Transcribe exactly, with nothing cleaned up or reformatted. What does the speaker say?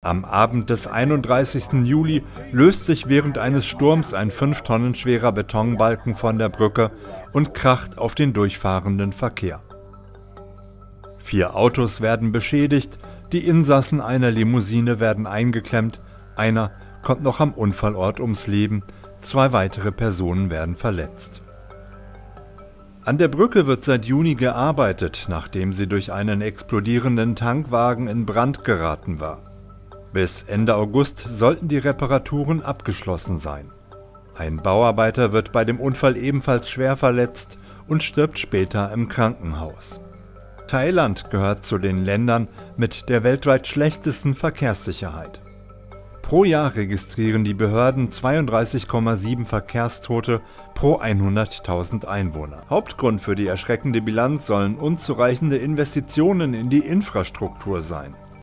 Am Abend des einunddreißigsten Juli löst sich während eines Sturms ein fünf Tonnen schwerer Betonbalken von der Brücke und kracht auf den durchfahrenden Verkehr. Vier Autos werden beschädigt, die Insassen einer Limousine werden eingeklemmt, einer kommt noch am Unfallort ums Leben, zwei weitere Personen werden verletzt. An der Brücke wird seit Juni gearbeitet, nachdem sie durch einen explodierenden Tankwagen in Brand geraten war. Bis Ende August sollten die Reparaturen abgeschlossen sein. Ein Bauarbeiter wird bei dem Unfall ebenfalls schwer verletzt und stirbt später im Krankenhaus. Thailand gehört zu den Ländern mit der weltweit schlechtesten Verkehrssicherheit. Pro Jahr registrieren die Behörden zweiunddreißig Komma sieben Verkehrstote pro hunderttausend Einwohner. Hauptgrund für die erschreckende Bilanz sollen unzureichende Investitionen in die Infrastruktur sein.